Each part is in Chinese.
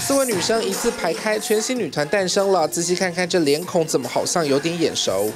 4位女生一字排开，全新女团诞生了。仔细看看这脸孔，怎么好像有点眼熟？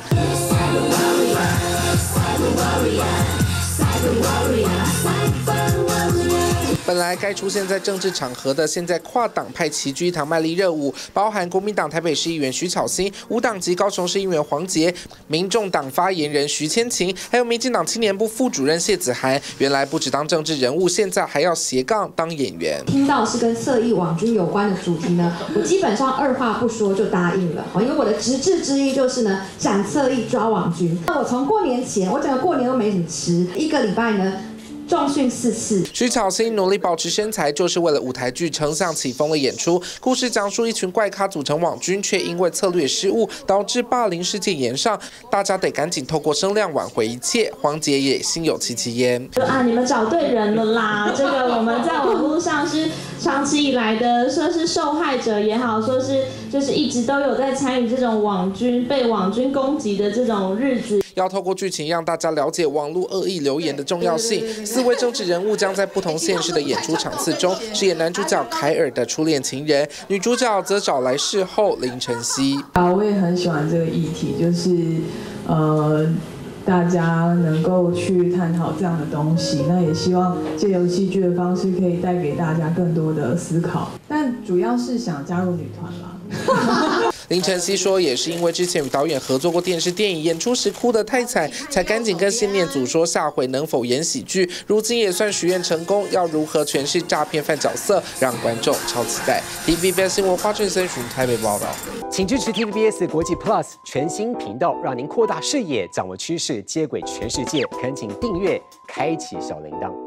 本来该出现在政治场合的，现在跨党派齐聚一堂卖力热舞，包含国民党台北市议员徐巧芯、无党籍高雄市议员黄捷、民众党发言人徐千晴，还有民进党青年部副主任谢子涵。原来不只当政治人物，现在还要斜杠当演员。 听到是跟侧翼网军有关的主题呢，我基本上二话不说就答应了，因为我的职志之一就是呢斩侧翼抓网军。那我从过年前，我整个过年都没怎么吃，一个礼拜呢。 重训4次。 徐巧芯努力保持身材，就是为了舞台剧《丞相起风》的演出。故事讲述一群怪咖组成网军，却因为策略失误，导致霸凌事件延上。大家得赶紧透过声量挽回一切。黄捷也心有戚戚焉。 你们找对人了啦！这个我们在网络上是长期以来的，说是受害者也好，说是就是一直都有在参与这种网军被网军攻击的这种日子。 要透过剧情让大家了解网络恶意留言的重要性。4位政治人物将在不同县市的演出场次中饰演男主角凯尔的初恋情人，女主角则找来事后林晨曦。 我也很喜欢这个议题，就是大家能够去探讨这样的东西，那也希望借由戏剧的方式可以带给大家更多的思考，但主要是想加入女团啦。 林晨曦说，也是因为之前与导演合作过电视电影，演出时哭得太惨，才赶紧跟新念组说下回能否演喜剧。如今也算许愿成功，要如何诠释诈骗犯角色，让观众超期待。TVBS 新闻花卷搜寻台北报道， 请支持 TVBS 国际 Plus 全新频道，让您扩大视野，掌握趋势，接轨全世界。恳请订阅，开启小铃铛。